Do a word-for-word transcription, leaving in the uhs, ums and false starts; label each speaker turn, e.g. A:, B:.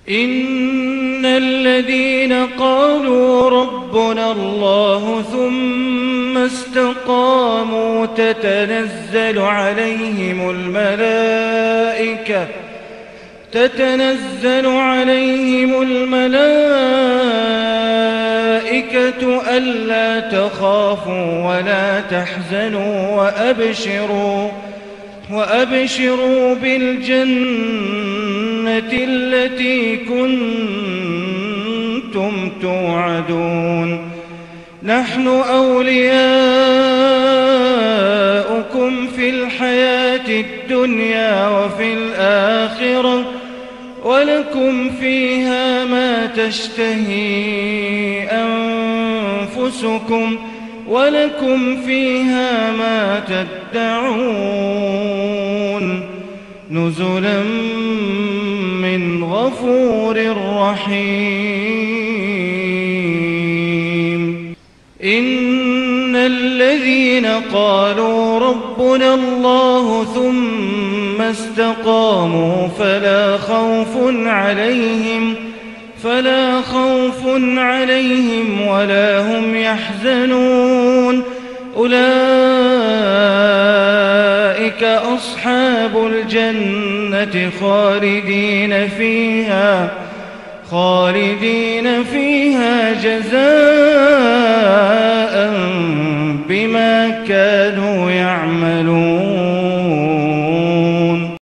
A: إن الذين قالوا ربنا الله ثم استقاموا تتنزل عليهم الملائكة تتنزل عليهم الملائكة ألا تخافوا ولا تحزنوا وأبشروا وأبشروا بالجنة التي كنتم توعدون نحن أولياؤكم في الحياة الدنيا وفي الآخرة ولكم فيها ما تشتهي أنفسكم ولكم فيها ما تدعون نزلا من غفور رحيم. إن الذين قالوا ربنا الله ثم استقاموا فلا خوف عليهم فلا خوف عليهم ولا هم يحزنون أولئك أصحاب الجنة خالدين فيها خالدين فيها جزاء بما